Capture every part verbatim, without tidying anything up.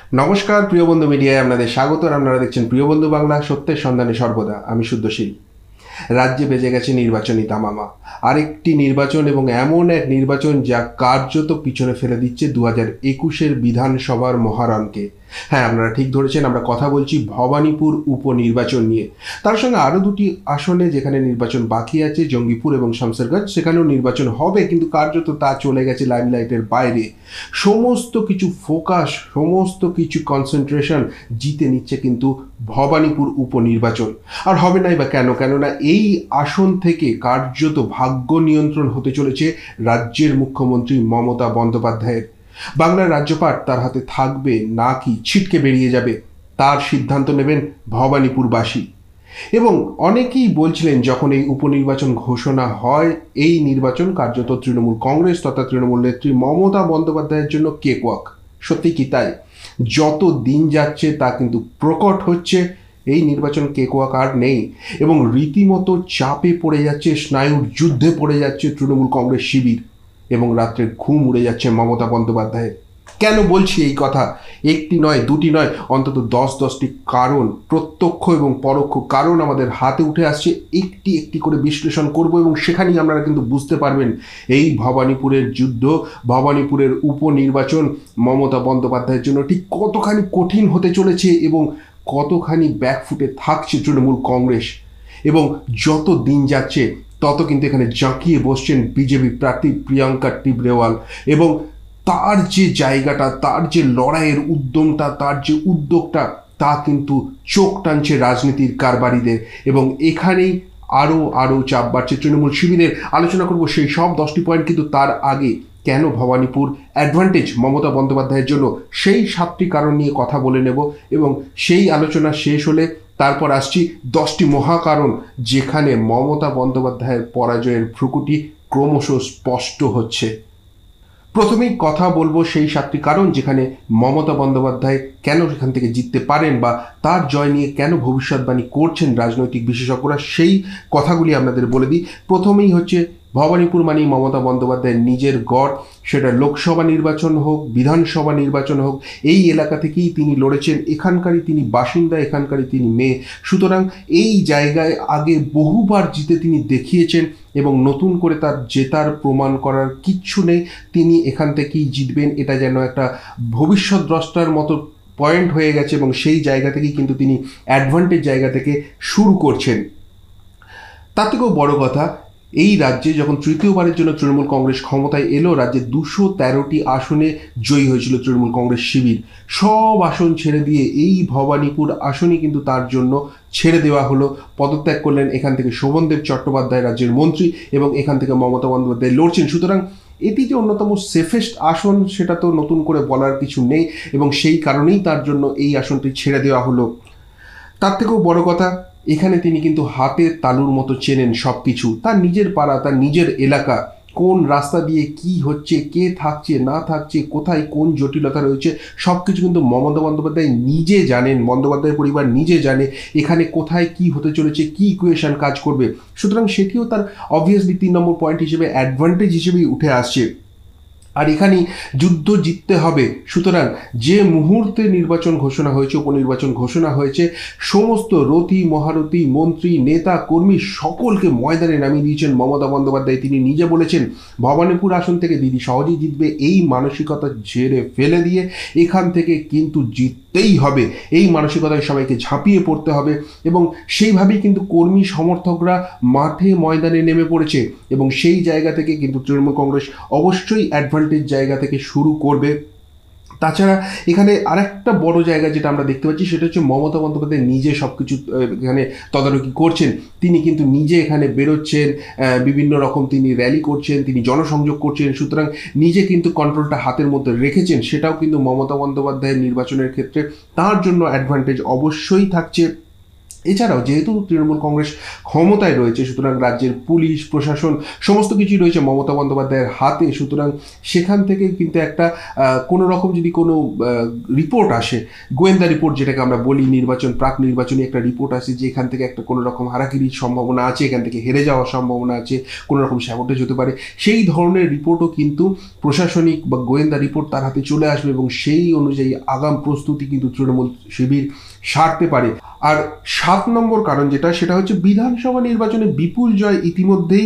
নমস্কার প্রিয় বন্ধু মিডিয়ায় আপনাদের স্বাগত। আপনারা দেখছেন প্রিয় বন্ধু বাংলা, সত্যের সন্ধানে সর্বদা। আমি শুদ্ধশীল। রাজ্যে বেজে গেছে নির্বাচনী তামামা। আরেকটি নির্বাচন, এবং এমন এক নির্বাচন যা কার্যত পিছনে ফেলে দিচ্ছে দু হাজার একুশের বিধানসভার মহারণকে। হ্যাঁ, আপনারা ঠিক ধরেছেন, আমরা কথা বলছি ভবানীপুর উপনির্বাচন নিয়ে। তার সঙ্গে আরও দুটি আসনে যেখানে নির্বাচন বাকি আছে, জঙ্গিপুর এবং শামসেরগঞ্জ, সেখানেও নির্বাচন হবে, কিন্তু কার্যত তা চলে গেছে লাইমলাইটের বাইরে। সমস্ত কিছু ফোকাস, সমস্ত কিছু কনসেন্ট্রেশন জিতে নিচ্ছে কিন্তু ভবানীপুর উপনির্বাচন। আর হবে নাই বা কেন? কেননা এই আসন থেকে কার্যত ভাগ্য নিয়ন্ত্রণ হতে চলেছে রাজ্যের মুখ্যমন্ত্রী মমতা বন্দ্যোপাধ্যায়ের। বাংলার রাজ্যপাট তার হাতে থাকবে নাকি ছিটকে বেরিয়ে যাবে, তার সিদ্ধান্ত নেবেন ভবানীপুরবাসী। এবং অনেকেই বলছিলেন যখন এই উপনির্বাচন ঘোষণা হয়, এই নির্বাচন কার্যত তৃণমূল কংগ্রেস তথা তৃণমূল নেত্রী মমতা বন্দ্যোপাধ্যায়ের জন্য কেকওয়াক। সত্যি কি তাই? যত দিন যাচ্ছে তা কিন্তু প্রকট হচ্ছে, এই নির্বাচন কেকওয়াক আর নেই, এবং রীতিমতো চাপে পড়ে যাচ্ছে, স্নায়ুর যুদ্ধে পড়ে যাচ্ছে তৃণমূল কংগ্রেস শিবির, এবং রাত্রে ঘুম উড়ে যাচ্ছে মমতা বন্দ্যোপাধ্যায়ের। কেন বলছি এই কথা? একটি নয়, দুটি নয়, অন্তত দশ দশটি কারণ, প্রত্যক্ষ এবং পরোক্ষ কারণ আমাদের হাতে উঠে আসছে। একটি একটি করে বিশ্লেষণ করব, এবং সেখানেই আপনারা কিন্তু বুঝতে পারবেন এই ভবানীপুরের যুদ্ধ, ভবানীপুরের উপনির্বাচন মমতা বন্দ্যোপাধ্যায়ের জন্য ঠিক কতখানি কঠিন হতে চলেছে, এবং কতখানি ব্যাকফুটে থাকছে তৃণমূল কংগ্রেস। এবং যত দিন যাচ্ছে তত কিন্তু এখানে জাঁকিয়ে বসছেন বিজেপি প্রার্থী প্রিয়াঙ্কা টিবরেওয়াল, এবং তার যে জায়গাটা, তার যে লড়াইয়ের উদ্যমটা, তার যে উদ্যোগটা, তা কিন্তু চোখ টানছে রাজনীতির কারবারিদের। এবং এখানেই আরও আরও চাপ বাড়ছে তৃণমূল শিবিরের। আলোচনা করব সেই সব দশটি পয়েন্ট, কিন্তু তার আগে কেন ভবানীপুর অ্যাডভান্টেজ মমতা বন্দ্যোপাধ্যায়ের জন্য, সেই সাতটি কারণ নিয়ে কথা বলে নেব। এবং সেই আলোচনা শেষ হলে তারপর আসছি দশটি মহাকারণ যেখানে মমতা বন্দ্যোপাধ্যায়ের পরাজয়ের ভ্রুকুটি ক্রমশ স্পষ্ট হচ্ছে। প্রথমেই কথা বলবো সেই সাতটি কারণ যেখানে মমতা বন্দ্যোপাধ্যায় কেন সেখান থেকে জিততে পারেন, বা তার জয় নিয়ে কেন ভবিষ্যৎবাণী করছেন রাজনৈতিক বিশেষজ্ঞরা, সেই কথাগুলি আপনাদের বলে দিই। প্রথমেই হচ্ছে ভবানীপুর মানেই মমতা বন্দ্যোপাধ্যায়ের নিজের গড়, সেটা লোকসভা নির্বাচন হোক, বিধানসভা নির্বাচন হোক, এই এলাকা থেকেই তিনি লড়েছেন, এখানকারই তিনি বাসিন্দা, এখানকারই তিনি মেয়ে। সুতরাং এই জায়গায় আগে বহুবার জিতে তিনি দেখিয়েছেন, এবং নতুন করে তার জেতার প্রমাণ করার কিচ্ছু নেই। তিনি এখান থেকেই জিতবেন, এটা যেন একটা ভবিষ্যৎ দ্রষ্টার মতো পয়েন্ট হয়ে গেছে, এবং সেই জায়গা থেকেই কিন্তু তিনি অ্যাডভান্টেজ জায়গা থেকে শুরু করছেন। তার থেকেও বড় কথা, এই রাজ্যে যখন তৃতীয়বারের জন্য তৃণমূল কংগ্রেস ক্ষমতায় এলো, রাজ্যে দুশো তেরোটি আসনে জয়ী হয়েছিল তৃণমূল কংগ্রেস শিবির। সব আসন ছেড়ে দিয়ে এই ভবানীপুর আসনই কিন্তু তার জন্য ছেড়ে দেওয়া হলো। পদত্যাগ করলেন এখান থেকে শোভনদেব চট্টোপাধ্যায়, রাজ্যের মন্ত্রী, এবং এখান থেকে মমতা বন্দ্যোপাধ্যায় লড়ছেন। সুতরাং এটি যে অন্যতম সেফেস্ট আসন সেটা তো নতুন করে বলার কিছু নেই, এবং সেই কারণেই তার জন্য এই আসনটি ছেড়ে দেওয়া হলো। তার থেকেও বড় কথা, এখানে তিনি কিন্তু হাতে তালুর মতো চেনেন সব কিছু। তার নিজের পাড়া, তার নিজের এলাকা, কোন রাস্তা দিয়ে কি হচ্ছে, কে থাকছে না থাকছে, কোথায় কোন জটিলতা রয়েছে, সব কিছু কিন্তু মমতা বন্দ্যোপাধ্যায় নিজে জানেন, বন্দ্যোপাধ্যায় পরিবার নিজে জানে এখানে কোথায় কি হতে চলেছে, কি ইকুয়েশন কাজ করবে। সুতরাং সেটিও তার অবভিয়াসলি তিন নম্বর পয়েন্ট হিসেবে, অ্যাডভান্টেজ হিসেবেই উঠে আসছে। আর এখানেই যুদ্ধ জিততে হবে। সুতরাং যে মুহূর্তে নির্বাচন ঘোষণা হয়েছে, উপনির্বাচন ঘোষণা হয়েছে, সমস্ত রথী মহারথী, মন্ত্রী, নেতা, কর্মী সকলকে ময়দানে নামিয়ে দিয়েছেন মমতা বন্দ্যোপাধ্যায়। তিনি নিজে বলেছেন ভবানীপুর আসন থেকে দিদি সহজেই জিতবে, এই মানসিকতা ঝেড়ে ফেলে দিয়ে এখান থেকে কিন্তু জিততেই হবে, এই মানসিকতায় সবাইকে ঝাঁপিয়ে পড়তে হবে। এবং সেইভাবেই কিন্তু কর্মী সমর্থকরা মাঠে ময়দানে নেমে পড়েছে, এবং সেই জায়গা থেকে কিন্তু তৃণমূল কংগ্রেস অবশ্যই অ্যাডভান্টেজ জায়গা থেকে শুরু করবে। তাছাড়া এখানে আরেকটা বড় জায়গা যেটা আমরা দেখতে পাচ্ছি, সেটা হচ্ছে মমতা বন্দ্যোপাধ্যায় নিজে সব কিছু এখানে তদারকি করছেন। তিনি কিন্তু নিজে এখানে বেরোচ্ছেন, বিভিন্ন রকম তিনি র্যালি করছেন, তিনি জনসংযোগ করছেন। সুতরাং নিজে কিন্তু কন্ট্রোলটা হাতের মধ্যে রেখেছেন, সেটাও কিন্তু মমতা বন্দ্যোপাধ্যায়ের নির্বাচনের ক্ষেত্রে তার জন্য অ্যাডভান্টেজ অবশ্যই থাকছে। এছাড়াও যেহেতু তৃণমূল কংগ্রেস ক্ষমতায় রয়েছে, সুতরাং রাজ্যের পুলিশ প্রশাসন সমস্ত কিছুই রয়েছে মমতা বন্দ্যোপাধ্যায়ের হাতে। সুতরাং সেখান থেকে কিন্তু একটা কোনো রকম যদি কোনো রিপোর্ট আসে, গোয়েন্দা রিপোর্ট যেটাকে আমরা বলি, নির্বাচন প্রাক নির্বাচনী একটা রিপোর্ট আসে যে এখান থেকে একটা কোনো রকম হারাকিরির সম্ভাবনা আছে, এখান থেকে হেরে যাওয়ার সম্ভাবনা আছে, কোনো রকম স্যাবোটেজ হতে পারে, সেই ধরনের রিপোর্টও কিন্তু প্রশাসনিক বা গোয়েন্দা রিপোর্ট তার হাতে চলে আসবে এবং সেই অনুযায়ী আগাম প্রস্তুতি কিন্তু তৃণমূল শিবির সারতে পারে। আর সাত নম্বর কারণ যেটা, সেটা হচ্ছে বিধানসভা নির্বাচনে বিপুল জয় ইতিমধ্যেই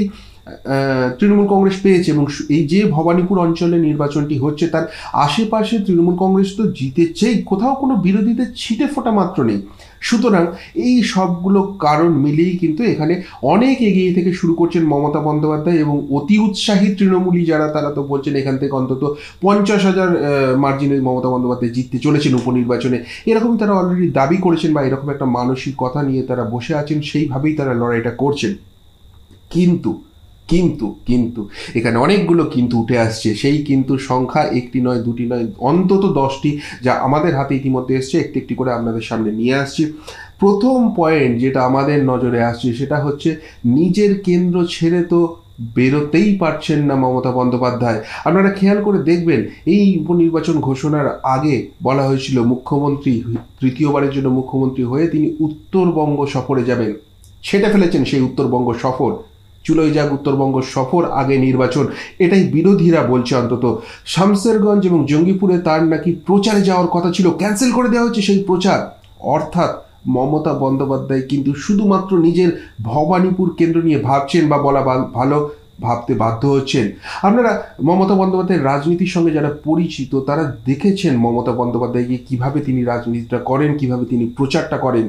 তৃণমূল কংগ্রেস পেয়েছে এবং এই যে ভবানীপুর অঞ্চলে নির্বাচনটি হচ্ছে তার আশেপাশে তৃণমূল কংগ্রেস তো জিতেছেই, কোথাও কোনো বিরোধীদের ছিটে ফোটা মাত্র নেই। সুতরাং এই সবগুলো কারণ মিলেই কিন্তু এখানে অনেক এগিয়ে থেকে শুরু করছেন মমতা বন্দ্যোপাধ্যায় এবং অতি উৎসাহী তৃণমূলী যারা, তারা তো বলছেন এখান থেকে অন্তত পঞ্চাশ হাজার মার্জিনে মমতা বন্দ্যোপাধ্যায় জিততে চলেছেন উপনির্বাচনে। এরকমই তারা অলরেডি দাবি করেছেন বা এরকম একটা মানসিক কথা নিয়ে তারা বসে আছেন, সেইভাবেই তারা লড়াইটা করছেন। কিন্তু কিন্তু কিন্তু এখানে অনেকগুলো কিন্তু উঠে আসছে, সেই কিন্তু সংখ্যা একটি নয়, দুটি নয়, অন্তত দশটি, যা আমাদের হাতে ইতিমধ্যে এসছে। একটি একটি করে আপনাদের সামনে নিয়ে আসছি। প্রথম পয়েন্ট যেটা আমাদের নজরে আসছে সেটা হচ্ছে নিজের কেন্দ্র ছেড়ে তো বেরোতেই পারছেন না মমতা বন্দ্যোপাধ্যায়। আপনারা খেয়াল করে দেখবেন, এই উপনির্বাচন ঘোষণার আগে বলা হয়েছিল মুখ্যমন্ত্রী তৃতীয়বারের জন্য মুখ্যমন্ত্রী হয়ে তিনি উত্তরবঙ্গ সফরে যাবেন। সেটা ফেলেছেন সেই উত্তরবঙ্গ সফর। চুলোই যাক উত্তরবঙ্গ সফর, আগে নির্বাচন, এটাই বিরোধীরা বলছে। অন্তত শামসেরগঞ্জ এবং জঙ্গিপুরে তার নাকি প্রচারে যাওয়ার কথা ছিল, ক্যান্সেল করে দেওয়া হচ্ছে সেই প্রচার। অর্থাৎ মমতা বন্দ্যোপাধ্যায় কিন্তু শুধুমাত্র নিজের ভবানীপুর কেন্দ্র নিয়ে ভাবছেন বা বলা ভালো ভাবতে বাধ্য হচ্ছেন। আপনারা মমতা বন্দ্যোপাধ্যায়ের রাজনীতির সঙ্গে যারা পরিচিত তারা দেখেছেন মমতা বন্দ্যোপাধ্যায়কে কিভাবে তিনি রাজনীতিটা করেন, কিভাবে তিনি প্রচারটা করেন।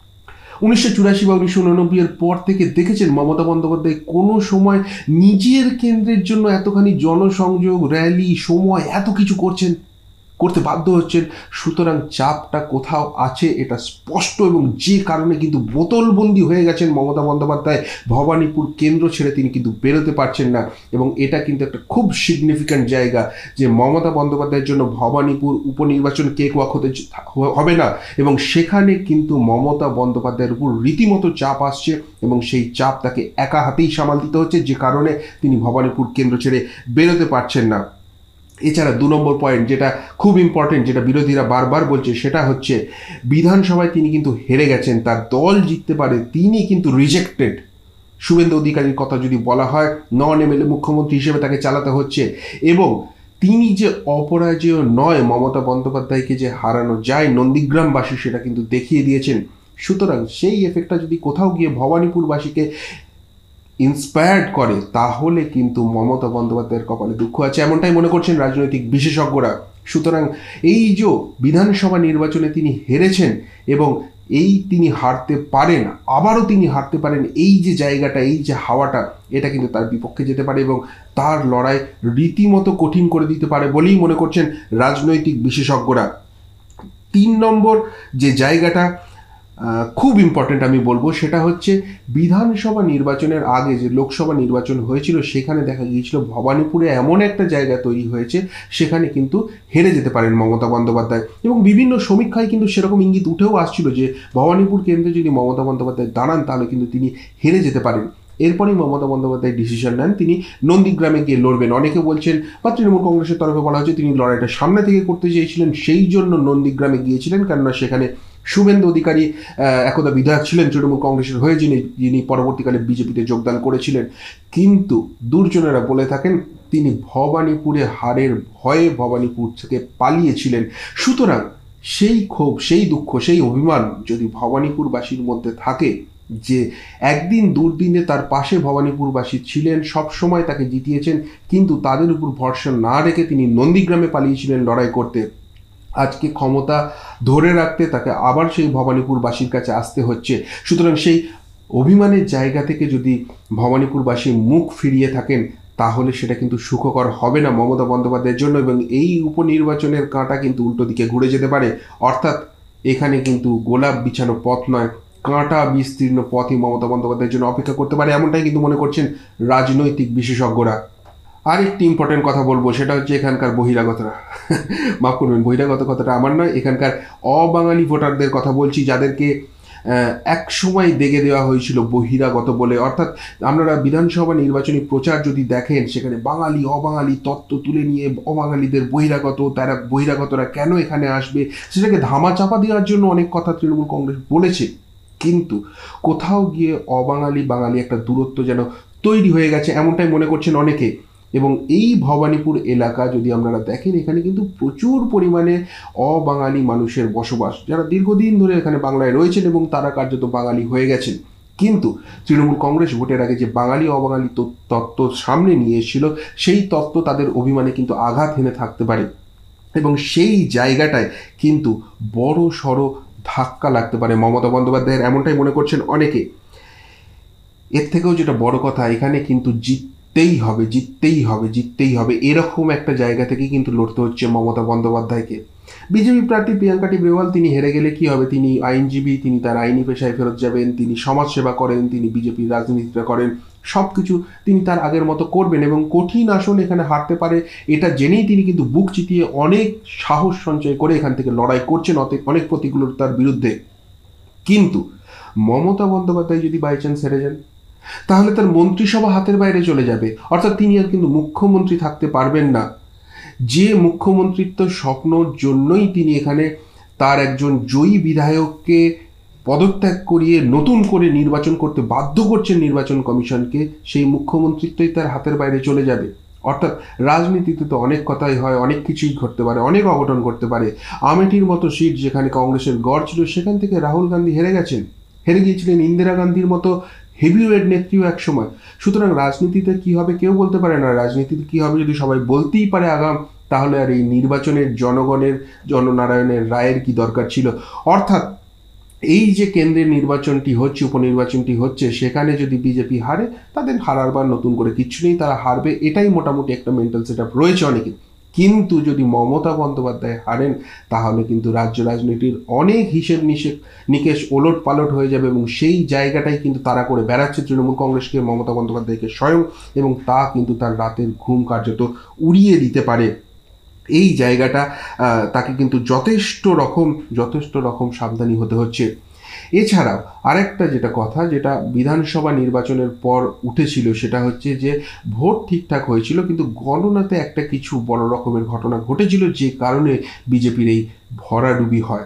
উনিশশো চুরাশি বা উনিশশো উননব্বই এর পর থেকে দেখেছেন মমতা বন্দ্যোপাধ্যায় কোনো সময় নিজের কেন্দ্রের জন্য এতখানি জনসংযোগ, র্যালি, সময় এত কিছু করছেন, করতে বাধ্য হচ্ছেন। সুতরাং চাপটা কোথাও আছে, এটা স্পষ্ট, এবং যে কারণে কিন্তু বোতলবন্দি হয়ে গেছেন মমতা বন্দ্যোপাধ্যায়। ভবানীপুর কেন্দ্র ছেড়ে তিনি কিন্তু বেরোতে পারছেন না এবং এটা কিন্তু একটা খুব সিগনিফিক্যান্ট জায়গা যে মমতা বন্দ্যোপাধ্যায়ের জন্য ভবানীপুর উপনির্বাচন কেক ওয়াক হতে হবে না এবং সেখানে কিন্তু মমতা বন্দ্যোপাধ্যায়ের উপর রীতিমতো চাপ আসছে এবং সেই চাপ তাকে একা হাতেই সামাল দিতে হচ্ছে, যে কারণে তিনি ভবানীপুর কেন্দ্র ছেড়ে বেরোতে পারছেন না। এছাড়া দু নম্বর পয়েন্ট যেটা খুব ইম্পর্টেন্ট, যেটা বিরোধীরা বারবার বলছে, সেটা হচ্ছে বিধানসভায় তিনি কিন্তু হেরে গেছেন, তার দল জিততে পারে, তিনি কিন্তু রিজেক্টেড। শুভেন্দু অধিকারীর কথা যদি বলা হয়, নন এমএলএ মুখ্যমন্ত্রী হিসেবে তাকে চালাতে হচ্ছে এবং তিনি যে অপরাজেয় নয়, মমতা বন্দ্যোপাধ্যায়কে যে হারানো যায় নন্দীগ্রামবাসী সেটা কিন্তু দেখিয়ে দিয়েছেন। সুতরাং সেই এফেক্টটা যদি কোথাও গিয়ে ভবানীপুরবাসীকে ইন্সপায়ার্ড করে তাহলে কিন্তু মমতা বন্দ্যোপাধ্যায়ের কপালে দুঃখ আছে, এমনটাই মনে করছেন রাজনৈতিক বিশেষজ্ঞরা। সুতরাং এই যে বিধানসভা নির্বাচনে তিনি হেরেছেন এবং এই তিনি হারতে পারেন, আবারও তিনি হারতে পারেন, এই যে জায়গাটা, এই যে হাওয়াটা, এটা কিন্তু তার বিপক্ষে যেতে পারে এবং তার লড়াই রীতিমতো কঠিন করে দিতে পারে বলেই মনে করছেন রাজনৈতিক বিশেষজ্ঞরা। তিন নম্বর যে জায়গাটা খুব ইম্পর্টেন্ট আমি বলবো, সেটা হচ্ছে বিধানসভা নির্বাচনের আগে যে লোকসভা নির্বাচন হয়েছিল সেখানে দেখা গিয়েছিল ভবানীপুরে এমন একটা জায়গা তৈরি হয়েছে সেখানে কিন্তু হেরে যেতে পারেন মমতা বন্দ্যোপাধ্যায় এবং বিভিন্ন সমীক্ষায় কিন্তু সেরকম ইঙ্গিত উঠেও আসছিল যে ভবানীপুর কেন্দ্রে যদি মমতা বন্দ্যোপাধ্যায় দাঁড়ান তাহলে কিন্তু তিনি হেরে যেতে পারেন। এরপরই মমতা বন্দ্যোপাধ্যায় ডিসিশন নেন তিনি নন্দীগ্রামে গিয়ে লড়বেন। অনেকে বলছেন বা তৃণমূল কংগ্রেসের তরফে বলা হচ্ছে তিনি লড়াইটা সামনে থেকে করতে চেয়েছিলেন, সেই জন্য নন্দীগ্রামে গিয়েছিলেন, কেননা সেখানে শুভেন্দু অধিকারী একদা বিধায়ক ছিলেন তৃণমূল কংগ্রেসের হয়ে, যিনি যিনি পরবর্তীকালে বিজেপিতে যোগদান করেছিলেন। কিন্তু দুর্জনেরা বলে থাকেন তিনি ভবানীপুরে হারের ভয়ে ভবানীপুর থেকে পালিয়েছিলেন। সুতরাং সেই ক্ষোভ, সেই দুঃখ, সেই অভিমান যদি ভবানীপুরবাসীর মধ্যে থাকে, যে একদিন দুর্দিনে তার পাশে ভবানীপুরবাসী ছিলেন, সব সময় তাকে জিতিয়েছেন, কিন্তু তাদের উপর ভরসা না রেখে তিনি নন্দীগ্রামে পালিয়েছিলেন লড়াই করতে, আজকে ক্ষমতা ধরে রাখতে তাকে আবার সেই ভবানীপুরবাসীর কাছে আসতে হচ্ছে। সুতরাং সেই অভিমানের জায়গা থেকে যদি ভবানীপুরবাসী মুখ ফিরিয়ে থাকেন তাহলে সেটা কিন্তু সুখকর হবে না মমতা বন্দ্যোপাধ্যায়ের জন্য এবং এই উপনির্বাচনের কাঁটা কিন্তু উল্টো দিকে ঘুরে যেতে পারে। অর্থাৎ এখানে কিন্তু গোলাপ বিছানো পথ নয়, কাঁটা বিস্তীর্ণ পথই মমতা বন্দ্যোপাধ্যায়ের জন্য অপেক্ষা করতে পারে, এমনটাই কিন্তু মনে করছেন রাজনৈতিক বিশেষজ্ঞরা। আর একটি ইম্পর্টেন্ট কথা বলবো, সেটা হচ্ছে এখানকার বহিরাগতরা, মাফ করবেন বহিরাগত কথাটা আমার নয়, এখানকার অবাঙালি ভোটারদের কথা বলছি, যাদেরকে এক সময় দেখে দেওয়া হয়েছিল বহিরাগত বলে। অর্থাৎ আপনারা বিধানসভা নির্বাচনী প্রচার যদি দেখেন, সেখানে বাঙালি অবাঙালি তত্ত্ব তুলে নিয়ে অবাঙালিদের বহিরাগত, তারা বহিরাগতরা কেন এখানে আসবে সেটাকে ধামা চাপা দেওয়ার জন্য অনেক কথা তৃণমূল কংগ্রেস বলেছে। কিন্তু কোথাও গিয়ে অবাঙালি বাঙালি একটা দূরত্ব যেন তৈরি হয়ে গেছে, এমনটাই মনে করছেন অনেকে। এবং এই ভবানীপুর এলাকা যদি আপনারা দেখেন, এখানে কিন্তু প্রচুর পরিমাণে অবাঙালি মানুষের বসবাস, যারা দীর্ঘদিন ধরে এখানে বাংলায় রয়েছেন এবং তারা কার্যত বাঙালি হয়ে গেছেন। কিন্তু তৃণমূল কংগ্রেস ভোটের আগে যে বাঙালি অবাঙালি তত্ত্ব সামনে নিয়ে এসেছিল, সেই তত্ত্ব তাদের অভিমানে কিন্তু আঘাত হেনে থাকতে পারে এবং সেই জায়গাটায় কিন্তু বড় সড়ো ধাক্কা লাগতে পারে মমতা বন্দ্যোপাধ্যায়ের, এমনটাই মনে করছেন অনেকে। এর থেকেও যেটা বড় কথা, এখানে কিন্তু জিততেই হবে জিততেই হবে জিততেই হবে এরকম একটা জায়গা থেকে কিন্তু লড়তে হচ্ছে মমতা বন্দ্যোপাধ্যায়কে। বিজেপি প্রার্থী প্রিয়াঙ্কা টিবরেওয়াল তিনি হেরে গেলে কি হবে, তিনি আইনজীবী, তিনি তার আইনি পেশায় ফেরত যাবেন, তিনি সমাজসেবা করেন, তিনি বিজেপির রাজনীতিটা করেন, সব কিছু তিনি তার আগের মতো করবেন এবং কঠিন আসন এখানে হারতে পারে এটা জেনেই তিনি কিন্তু বুক চিতিয়ে অনেক সাহস সঞ্চয় করে এখান থেকে লড়াই করছেন অনেক প্রতিকূলতার বিরুদ্ধে। কিন্তু মমতা বন্দ্যোপাধ্যায় যদি বাই চান্স হেরে যান, তাহলে তার মন্ত্রিসভা হাতের বাইরে চলে যাবে, অর্থাৎ তিনি আর কিন্তু মুখ্যমন্ত্রী থাকতে পারবেন না। যে মুখ্যমন্ত্রিত্ব স্বপ্নর জন্যই তিনি এখানে তার একজন জয়ী বিধায়ককে পদত্যাগ করিয়ে নতুন করে নির্বাচন করতে বাধ্য করছেন নির্বাচন কমিশনকে, সেই মুখ্যমন্ত্রিত্বই তার হাতের বাইরে চলে যাবে। অর্থাৎ রাজনীতিতে তো অনেক কথাই হয়, অনেক কিছুই ঘটতে পারে, অনেক অঘটন ঘটতে পারে। আমেঠির মতো সিট যেখানে কংগ্রেসের গড় ছিল, সেখান থেকে রাহুল গান্ধী হেরে গেছেন, হেরে গিয়েছিলেন ইন্দিরা গান্ধীর মতো হেভিওয়েট নেত্রীও এক সময়। সুতরাং রাজনীতিতে কি হবে কেউ বলতে পারে না, রাজনীতিতে কি হবে যদি সবাই বলতেই পারে আগাম, তাহলে আর এই নির্বাচনের জনগণের জননারায়ণের রায়ের কি দরকার ছিল। অর্থাৎ এই যে কেন্দ্রের নির্বাচনটি হচ্ছে, উপনির্বাচনটি হচ্ছে, সেখানে যদি বিজেপি হারে, তাদের হারার বার নতুন করে কিচ্ছু নেই, তারা হারবে, এটাই মোটামুটি একটা মেন্টাল সেট আপ রয়েছে অনেকে। কিন্তু যদি মমতা বন্দ্যোপাধ্যায় হারেন, তাহলে কিন্তু রাজ্য রাজনীতির অনেক হিসেব নিষেধ নিকেশ ওলট পালট হয়ে যাবে এবং সেই জায়গাটাই কিন্তু তারা করে বেড়াচ্ছে তৃণমূল কংগ্রেসকে, মমতা বন্দ্যোপাধ্যায়কে স্বয়ং, এবং তা কিন্তু তার রাতের ঘুম কার্যত উড়িয়ে দিতে পারে। এই জায়গাটা তাকে কিন্তু যথেষ্ট রকম যথেষ্ট রকম সাবধানী হতে হচ্ছে। এছাড়াও আরেকটা যেটা কথা, যেটা বিধানসভা নির্বাচনের পর উঠেছিল, সেটা হচ্ছে যে ভোট ঠিকঠাক হয়েছিল, কিন্তু গণনাতে একটা কিছু বড় রকমের ঘটনা ঘটেছিল, যে কারণে বিজেপির এই ভরাডুবি হয়।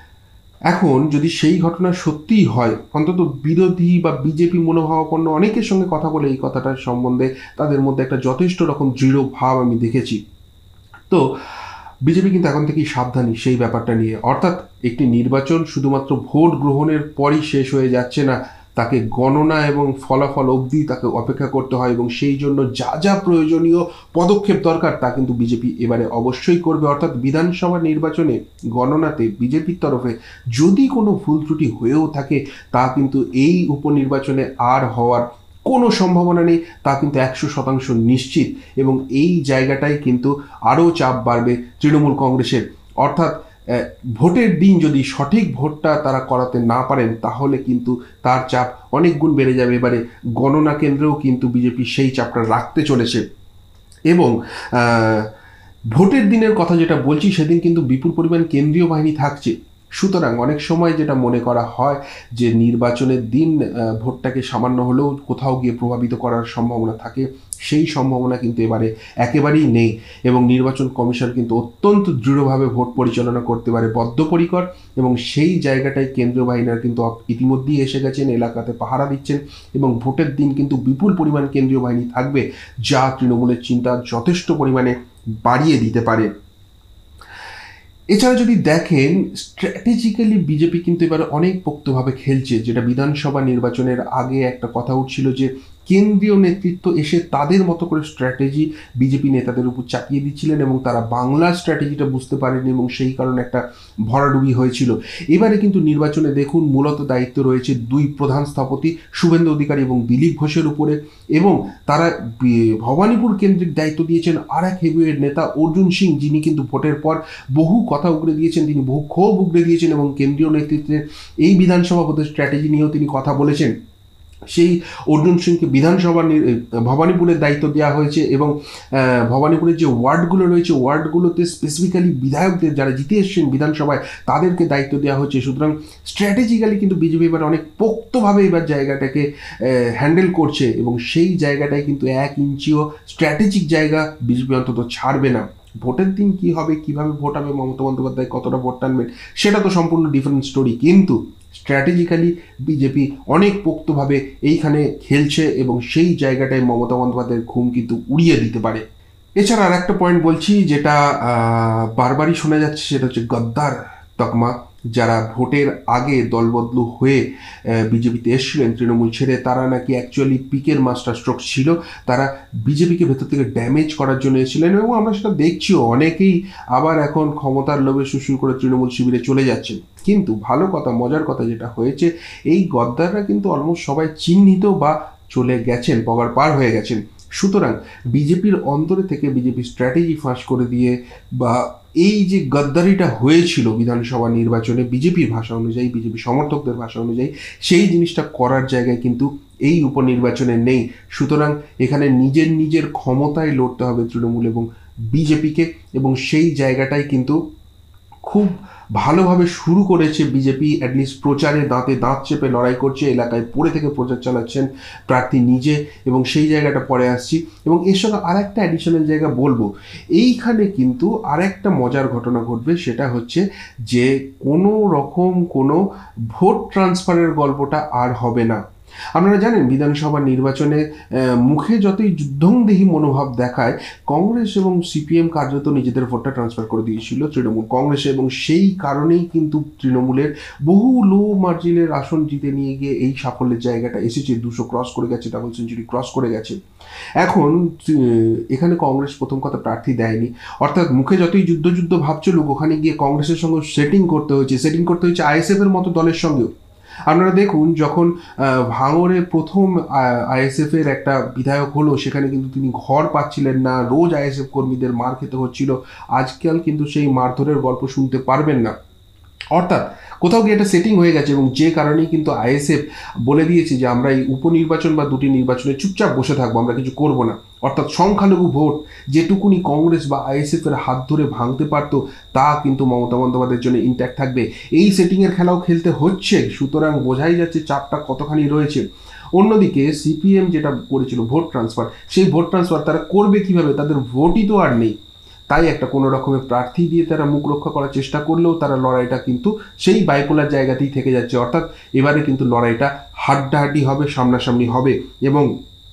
এখন যদি সেই ঘটনা সত্যিই হয়, অন্তত বিরোধী বা বিজেপি মনোভাবাপন্ন অনেকের সঙ্গে কথা বলে এই কথাটার সম্বন্ধে তাদের মধ্যে একটা যথেষ্ট রকম দৃঢ় ভাব আমি দেখেছি। তো বিজেপি কিন্তু এখন থেকেই সাবধানী সেই ব্যাপারটা নিয়ে। অর্থাৎ একটি নির্বাচন শুধুমাত্র ভোট গ্রহণের পরই শেষ হয়ে যাচ্ছে না, তাকে গণনা এবং ফলাফল অবধি তাকে অপেক্ষা করতে হয়, এবং সেই জন্য যা যা প্রয়োজনীয় পদক্ষেপ দরকার তা কিন্তু বিজেপি এবারে অবশ্যই করবে। অর্থাৎ বিধানসভা নির্বাচনে গণনাতে বিজেপির তরফে যদি কোনো ভুল ত্রুটি হয়েও থাকে, তা কিন্তু এই উপনির্বাচনে আর হওয়ার কোনো সম্ভাবনা নেই, তা কিন্তু একশো শতাংশ নিশ্চিত। এবং এই জায়গাটাই কিন্তু আরও চাপ বাড়বে তৃণমূল কংগ্রেসের। অর্থাৎ ভোটের দিন যদি সঠিক ভোটটা তারা করাতে না পারেন, তাহলে কিন্তু তার চাপ অনেক গুণ বেড়ে যাবে। এবারে গণনা কেন্দ্রেও কিন্তু বিজেপি সেই চাপটা রাখতে চলেছে। এবং ভোটের দিনের কথা যেটা বলছি, সেদিন কিন্তু বিপুল পরিমাণ কেন্দ্রীয় বাহিনী থাকছে। সুতরাং অনেক সময় যেটা মনে করা হয় যে নির্বাচনের দিন ভোটটাকে সামান্য হলেও কোথাও গিয়ে প্রভাবিত করার সম্ভাবনা থাকে, সেই সম্ভাবনা কিন্তু এবারে একেবারেই নেই। এবং নির্বাচন কমিশন কিন্তু অত্যন্ত দৃঢ়ভাবে ভোট পরিচালনা করতে পারে বদ্ধপরিকর, এবং সেই জায়গাটায় কেন্দ্রীয় বাহিনীরা কিন্তু ইতিমধ্যেই এসে গেছেন, এলাকাতে পাহারা দিচ্ছেন, এবং ভোটের দিন কিন্তু বিপুল পরিমাণ কেন্দ্রীয় বাহিনী থাকবে, যা তৃণমূলের চিন্তা যথেষ্ট পরিমাণে বাড়িয়ে দিতে পারে। এছাড়া যদি দেখেন, স্ট্র্যাটেজিক্যালি বিজেপি কিন্তু এবার অনেক পোক্তভাবে খেলছে। যেটা বিধানসভা নির্বাচনের আগে একটা কথা উঠছিল যে কেন্দ্রীয় নেতৃত্ব এসে তাদের মতো করে স্ট্র্যাটেজি বিজেপি নেতাদের উপর চাপিয়ে দিচ্ছিলেন, এবং তারা বাংলার স্ট্র্যাটেজিটা বুঝতে পারেনি, এবং সেই কারণে একটা ভরাডুবি হয়েছিল। এবারে কিন্তু নির্বাচনে দেখুন, মূলত দায়িত্ব রয়েছে দুই প্রধান স্থপতি শুভেন্দু অধিকারী এবং দিলীপ ঘোষের উপরে, এবং তারা ভবানীপুর কেন্দ্রিক দায়িত্ব দিয়েছেন আর এক হেভিওয়েট নেতা অর্জুন সিং, যিনি কিন্তু ভোটের পর বহু কথা উগড়ে দিয়েছেন, তিনি বহু ক্ষোভ উগড়ে দিয়েছেন, এবং কেন্দ্রীয় নেতৃত্বের এই বিধানসভা ভোটের স্ট্র্যাটেজি নিয়েও তিনি কথা বলেছেন। সেই অর্জুন সিংকে বিধানসভা ভবানীপুরের দায়িত্ব দেওয়া হয়েছে এবং ভবানীপুরের যে ওয়ার্ডগুলো রয়েছে ওয়ার্ডগুলোতে স্পেসিফিক্যালি বিধায়কদের যারা জিতে এসছেন বিধানসভায় তাদেরকে দায়িত্ব দেওয়া হয়েছে। সুতরাং স্ট্র্যাটেজিক্যালি কিন্তু বিজেপি এবার অনেক পোক্তভাবে এবার জায়গাটাকে হ্যান্ডেল করছে এবং সেই জায়গাটায় কিন্তু এক ইঞ্চিও স্ট্র্যাটেজিক জায়গা বিজেপি অন্তত ছাড়বে না। ভোটের দিন কি হবে, কিভাবে ভোট হবে, মমতা বন্দ্যোপাধ্যায় কতটা ভোট টানবেন সেটা তো সম্পূর্ণ ডিফারেন্ট স্টোরি, কিন্তু স্ট্র্যাটেজিক্যালি বিজেপি অনেক পোক্তভাবে এইখানে খেলছে এবং সেই জায়গাটায় মমতা বন্দ্যোপাধ্যায়ের ঘুম কিন্তু উড়িয়ে দিতে পারে। এছাড়া আর একটা পয়েন্ট বলছি যেটা বারবারই শোনা যাচ্ছে, সেটা হচ্ছে গদ্দার তকমা। যারা ভোটের আগে দলবদলু হয়ে বিজেপিতে এসেছিলেন তৃণমূল ছেড়ে, তারা নাকি অ্যাকচুয়ালি পিকের মাস্টার স্ট্রোক ছিল, তারা বিজেপিকে ভেতর থেকে ড্যামেজ করার জন্য এসেছিলেন এবং আমরা সেটা দেখছিও। অনেকেই আবার এখন ক্ষমতার লোভে শুরু করে তৃণমূল শিবিরে চলে যাচ্ছেন। কিন্তু ভালো কথা, মজার কথা যেটা হয়েছে, এই গদ্দাররা কিন্তু অলমোস্ট সবাই চিহ্নিত বা চলে গেছেন, পগার পার হয়ে গেছেন। সুতরাং বিজেপির অন্তরে থেকে বিজেপি স্ট্র্যাটেজি ফাঁস করে দিয়ে বা এই যে গদ্দারিটা হয়েছিল বিধানসভা নির্বাচনে বিজেপির ভাষা অনুযায়ী, বিজেপি সমর্থকদের ভাষা অনুযায়ী, সেই জিনিসটা করার জায়গায় কিন্তু এই উপনির্বাচনে নেই। সুতরাং এখানে নিজের নিজের ক্ষমতায় লড়তে হবে তৃণমূল এবং বিজেপিকে, এবং সেই জায়গাটাই কিন্তু খুব ভালোভাবে শুরু করেছে বিজেপি। অ্যাটলিস্ট প্রচারে দাঁতে দাঁত চেপে লড়াই করছে, এলাকায় পড়ে থেকে প্রচার চালাচ্ছেন প্রার্থী নিজে, এবং সেই জায়গাটা পরে আসছি। এবং এর সঙ্গে আর একটা অ্যাডিশনাল জায়গা বলবো, এইখানে কিন্তু আর একটা মজার ঘটনা ঘটবে, সেটা হচ্ছে যে কোনো রকম কোনো ভোট ট্রান্সফারের গল্পটা আর হবে না। আপনারা জানেন বিধানসভা নির্বাচনে মুখে যতই যুদ্ধংদেহী মনোভাব দেখায়, কংগ্রেস এবং সিপিএম কার্যত নিজেদের ভোটটা ট্রান্সফার করে দিয়েছিল তৃণমূল কংগ্রেসে, এবং সেই কারণেই কিন্তু তৃণমূলের বহু লো মার্জিনের আসন জিতে নিয়ে গিয়ে এই সাফল্যের জায়গাটা এসেছে। দুশো ক্রস করে গেছে, ডাবল সেঞ্চুরি ক্রস করে গেছে। এখন এখানে কংগ্রেস প্রথম কথা প্রার্থী দেয়নি, অর্থাৎ মুখে যতই যুদ্ধ যুদ্ধ ভাব চলুক, ওখানে গিয়ে কংগ্রেসের সঙ্গে সেটিং করতে হয়েছে, সেটিং করতে হয়েছে আইএসএফ এর মতো দলের সঙ্গেও। আপনারা দেখুন, যখন ভাঙড়ে প্রথম আইএসএফ এর একটা বিধায়ক হলো, সেখানে কিন্তু তিনি ঘর পাচ্ছিলেন না, রোজ আইএসএফ কর্মীদের মার খেতে হচ্ছিল। আজকাল কিন্তু সেই মারধরের গল্প শুনতে পারবেন না। অর্থাৎ কোথাও গিয়ে একটা সেটিং হয়ে গেছে, এবং যে কারণেই কিন্তু আইএসএফ বলে দিয়েছে যে আমরা এই উপনির্বাচন বা দুটি নির্বাচনে চুপচাপ বসে থাকবো, আমরা কিছু করব না। অর্থাৎ সংখ্যালঘু ভোট যেটুকুনি কংগ্রেস বা আইএসএফ এর হাত ধরে ভাঙতে পারতো, তা কিন্তু মমতা বন্দ্যোপাধ্যায়ের জন্য ইন্ট্যাক্ট থাকবে। এই সেটিংয়ের খেলাও খেলতে হচ্ছে, সুতরাং বোঝাই যাচ্ছে চাপটা কতখানি রয়েছে। অন্যদিকে সিপিএম যেটা করেছিল ভোট ট্রান্সফার, সেই ভোট ট্রান্সফার তারা করবে কিভাবে? তাদের ভোটই তো আর নেই। তাই একটা কোনো রকমের প্রার্থী দিয়ে তারা মুখ রক্ষা করার চেষ্টা করলেও তারা লড়াইটা কিন্তু সেই বাইপোলার জায়গাতেই থেকে যাচ্ছে। অর্থাৎ এবারে কিন্তু লড়াইটা হাড্ডাহাড্ডি হবে, সামনাসামনি হবে। এবং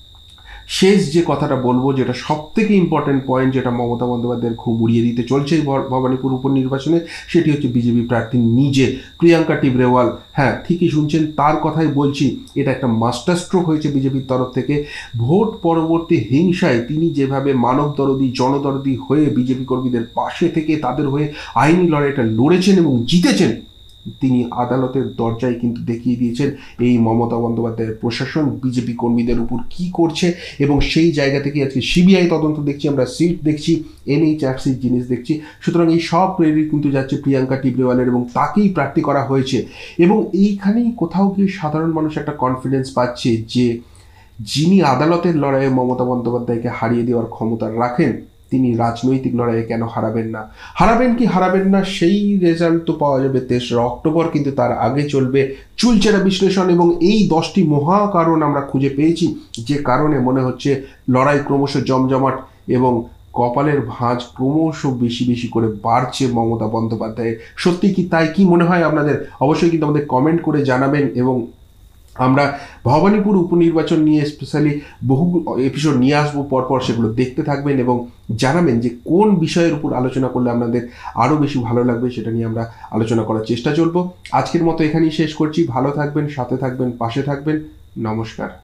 শেষ যে কথাটা বলবো, যেটা সব থেকে ইম্পর্টেন্ট পয়েন্ট, যেটা মমতা বন্দ্যোপাধ্যায়ের ঘুম উড়িয়ে দিতে চলছে এই ভবানীপুর উপনির্বাচনে, সেটি হচ্ছে বিজেপি প্রার্থী নিজে, প্রিয়াঙ্কা টিবরেওয়াল। হ্যাঁ, ঠিকই শুনছেন, তার কথাই বলছি। এটা একটা মাস্টার স্ট্রোক হয়েছে বিজেপির তরফ থেকে। ভোট পরবর্তী হিংসায় তিনি যেভাবে মানব দরদি, জনদরদি হয়ে বিজেপি কর্মীদের পাশে থেকে তাদের হয়ে আইনি লড়াইটা লড়েছেন এবং জিতেছেন, তিনি আদালতের দরজায় কিন্তু দেখিয়ে দিয়েছেন এই মমতা বন্দ্যোপাধ্যায়ের প্রশাসন বিজেপি কর্মীদের উপর কি করছে। এবং সেই জায়গা থেকে আজকে সিবিআই তদন্ত দেখছি, আমরা সিট দেখছি, এনএইচআরসির জিনিস দেখছি। সুতরাং এই সব ক্রেডিট কিন্তু যাচ্ছে প্রিয়াঙ্কা টিবরেওয়ালের, এবং তাকেই প্রার্থী করা হয়েছে। এবং এইখানেই কোথাও গিয়ে সাধারণ মানুষ একটা কনফিডেন্স পাচ্ছে যে যিনি আদালতের লড়াইয়ে মমতা বন্দ্যোপাধ্যায়কে হারিয়ে দেওয়ার ক্ষমতা রাখেন, তিনি রাজনৈতিক লড়াইয়ে কেন হারাবেন না। হারাবেন কি হারাবেন না সেই রেজাল্ট তো পাওয়া যাবে তেসরা অক্টোবর, কিন্তু তার আগে চলবে চুলচেরা বিশ্লেষণ। এবং এই দশটি মহা কারণ আমরা খুঁজে পেয়েছি, যে কারণে মনে হচ্ছে লড়াই ক্রমশ জমজমাট এবং কপালের ভাঁজ ক্রমশ বেশি বেশি করে বাড়ছে মমতা বন্দ্যোপাধ্যায়ের। সত্যি কি তাই? কি মনে হয় আপনাদের? অবশ্যই কিন্তু আমাদের কমেন্ট করে জানাবেন। এবং আমরা ভবানীপুর উপনির্বাচন নিয়ে স্পেশালি বহু এপিসোড নিয়ে আসবো পরপর, সেগুলো দেখতে থাকবেন এবং জানাবেন যে কোন বিষয়ের উপর আলোচনা করলে আপনাদের আরও বেশি ভালো লাগবে, সেটা নিয়ে আমরা আলোচনা করার চেষ্টা চলবো। আজকের মতো এখানেই শেষ করছি। ভালো থাকবেন, সাথে থাকবেন, পাশে থাকবেন। নমস্কার।